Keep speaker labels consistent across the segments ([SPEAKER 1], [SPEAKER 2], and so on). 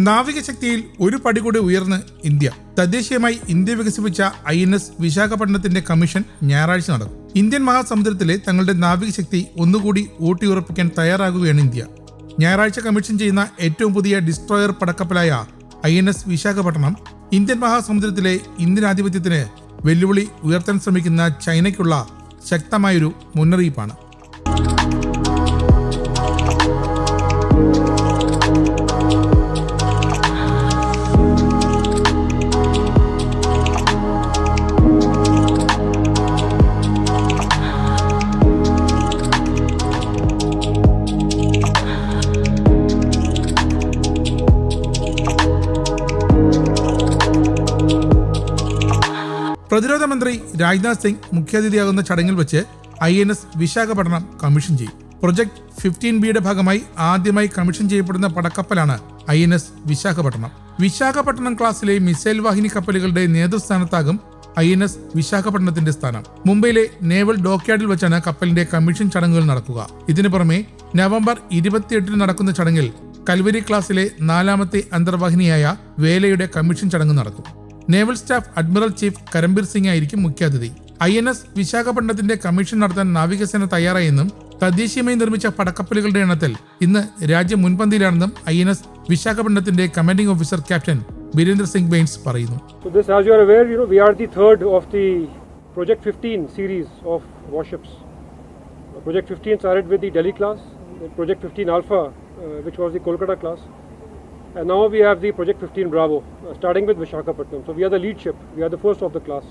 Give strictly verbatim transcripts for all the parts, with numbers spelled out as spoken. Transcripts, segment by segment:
[SPEAKER 1] നാവികശക്തിയിൽ ഒരു പടി കൂടി ഉയർന്ന് ഇന്ത്യ. തദ്ദേശീയമായി ഇന്ത്യ വികസിപ്പിച്ച ഐ എൻ എസ് വിശാഖപട്ടണത്തിന്റെ കമ്മീഷൻ ഞായറാഴ്ച നടക്കും. ഇന്ത്യൻ മഹാസമുദ്രത്തിലെ തങ്ങളുടെ നാവികശക്തി ഒന്നുകൂടി ഊട്ടിയുറപ്പിക്കാൻ തയ്യാറാകുകയാണ് ഇന്ത്യ. ഞായറാഴ്ച കമ്മീഷൻ ചെയ്യുന്ന ഏറ്റവും പുതിയ ഡിസ്ട്രോയർ പടക്കപ്പലായ I N S Visakhapatnam Indian മഹാസമുദ്രത്തിലെ ഇന്ത്യൻ ആധിപത്യത്തിന് വെല്ലുവിളി ഉയർത്താൻ ശ്രമിക്കുന്ന ചൈനയ്ക്കുള്ള ശക്തമായൊരു മുന്നറിയിപ്പാണ്. പ്രതിരോധ മന്ത്രി രാജ്നാഥ് സിംഗ് മുഖ്യാതിഥിയാകുന്ന ചടങ്ങിൽ വെച്ച് I N S Visakhapatnam commission ചെയ്യും. പ്രൊജക്ട് ഫിഫ്റ്റീൻ ബിയുടെ ഭാഗമായി ആദ്യമായി കമ്മീഷൻ ചെയ്യപ്പെടുന്ന പടക്കപ്പലാണ് I N S Visakhapatnam. Visakhapatnam ക്ലാസിലെ മിസൈൽ വാഹിനി കപ്പലുകളുടെ നേതൃസ്ഥാനത്താകും ഐ എൻ എസ് വിശാഖപട്ടണത്തിന്റെ സ്ഥാനം. മുംബൈയിലെ നേവൽ ഡോക്യാർഡിൽ വെച്ചാണ് കപ്പലിന്റെ കമ്മീഷൻ ചടങ്ങുകൾ നടക്കുക. ഇതിനു പുറമെ നവംബർ ഇരുപത്തിയെട്ടിന് നടക്കുന്ന ചടങ്ങിൽ കൽവരി ക്ലാസിലെ നാലാമത്തെ അന്തർവാഹിനിയായ വേലയുടെ കമ്മീഷൻ ചടങ്ങ് നടക്കും. Naval staff admiral chief Karambir Singh ആയിരിക്കും മുഖ്യാതിഥി. ഐ എൻ എസ് വിശാഖപട്ടണത്തിന്റെ കമ്മീഷൻ നടത്താൻ നാവികസേന തയ്യാറായെന്നും തദ്ദേശീയമായി നിർമ്മിച്ച പടക്കപ്പലുകളുടെ എണ്ണത്തിൽ ഇന്ന് രാജ്യം മുൻപന്തിയിലാണെന്നും ഐ എൻ എസ് വിശാഖപട്ടണത്തിന്റെ commanding officer captain Birendra Singh Bains പറയുന്നു.
[SPEAKER 2] So this, as you are aware, you know, we are the third of the Project fifteen series of warships. Project fifteen started with the Delhi class, Project fifteen Alpha, uh, which was the Kolkata class. And now we have the Project fifteen Bravo, uh, starting with Visakhapatnam. So we are the lead ship. We are the first of the class.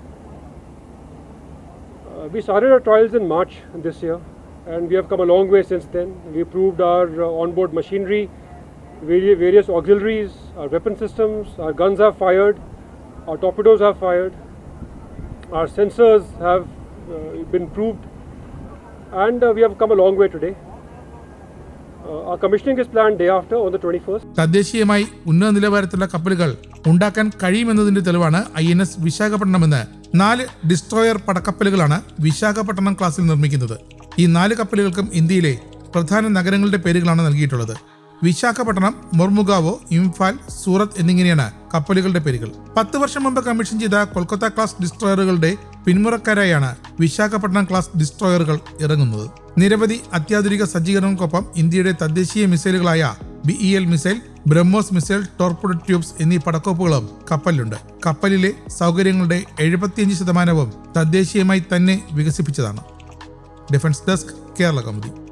[SPEAKER 2] Uh, we started our trials in March this year, and we have come a long way since then. We proved our uh, onboard machinery, vari- various auxiliaries, our weapon systems, our guns have fired, our torpedoes have fired, our sensors have uh, been proved, and uh, we have come a long way today. Uh, our commissioning is planned day after on the twenty-first.
[SPEAKER 1] തദ്ദേശീയമായി ഉന്നത നിലവാരത്തിലുള്ള കപ്പലുകൾ ഉണ്ടാക്കാൻ കഴിയുമെന്നതിന്റെ തെളിവാണ് I N S വിശാഖപട്ടണമെന്ന്. നാല് destroyer പടക്കപ്പലുകളാണ് Visakhapatnam ക്ലാസ്സിൽ നിർമ്മിക്കുന്നത്. ഈ നാല് കപ്പലുകൾക്കും ഇന്ത്യയിലെ പ്രധാന നഗരങ്ങളുടെ പേരുകളാണ് നൽകിയിട്ടുള്ളത്. വിശാഖപട്ടണം, മൊർമുഗാവോ, ഇംഫാൽ, സൂറത്ത് എന്നിങ്ങനെയാണ് കപ്പലുകളുടെ പേരുകൾ. പത്ത് വർഷം മുമ്പ് കമ്മീഷൻ ചെയ്ത കൊൽക്കത്ത ക്ലാസ് ഡിസ്ട്രോയറുകളുടെ പിന്മുറക്കാരായാണ് വിശാഖപട്ടണം ക്ലാസ് ഡിസ്ട്രോയറുകൾ ഇറങ്ങുന്നത്. നിരവധി അത്യാധുനിക സജ്ജീകരണങ്ങൾക്കൊപ്പം ഇന്ത്യയുടെ തദ്ദേശീയ മിസൈലുകളായ B E L missile, BrahMos missile, torpedo tubes എന്നീ പടക്കോപ്പുകളും കപ്പലിലുണ്ട്. കപ്പലിലെ സൗകര്യങ്ങളുടെ എഴുപത്തിയഞ്ച് ശതമാനവും തദ്ദേശീയമായി തന്നെ വികസിപ്പിച്ചതാണ്. Defence desk, Kerala Kaumudi.